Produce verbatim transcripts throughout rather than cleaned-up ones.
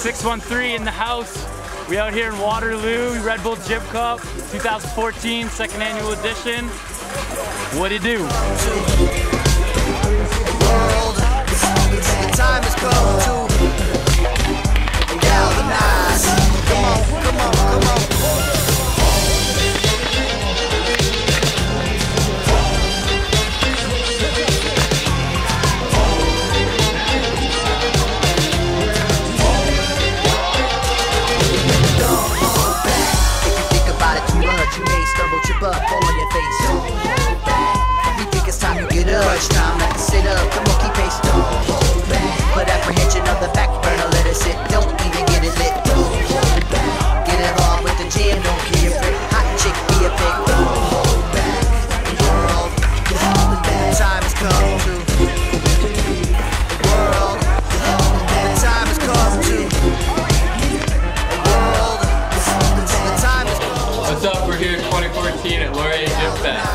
six one three in the house. We out here in Waterloo, Red Bull Jib Cup, two thousand fourteen, second annual edition. What'd it do? The time has come to galvanize. Come on, come on, come on. Up, fall on your face. Don't hold back. We think it's time to get up. Crunch time, let it sit up. Come on, keep pace. Don't hold back. Put apprehension on the back burner, let it sit. Don't even get it lit. Don't hold back. Get involved with the jam, don't be afraid. Hot chick, be a pig. Don't hold back. World, the time has come to. World, the time has come to. World, the time has come. What's up? We're here in twenty fourteen at Laurier Jib Fest.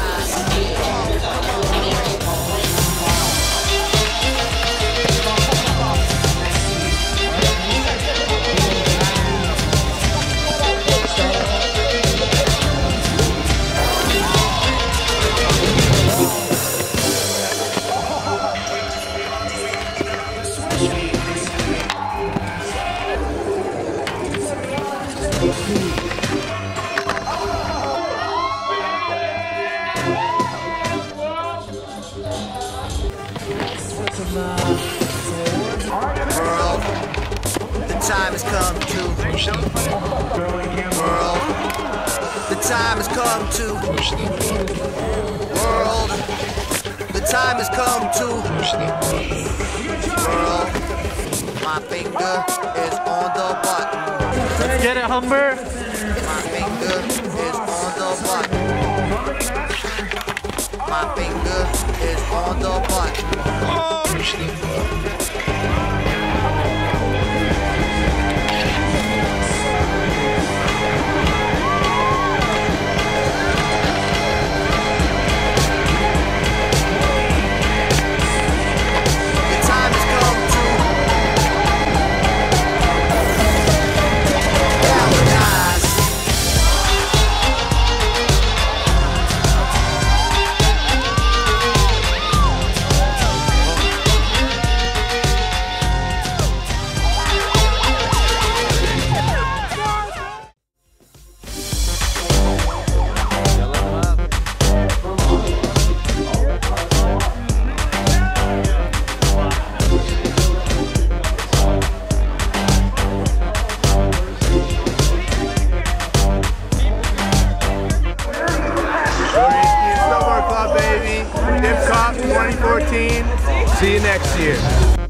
World, the time has come to. World, the time has come to. World, the time has come to. World, my finger is on the button. Let's get it, Humber. My finger is on the button. My finger is on the button. Snowboard Club, baby. Jib Cup twenty fourteen. See you next year.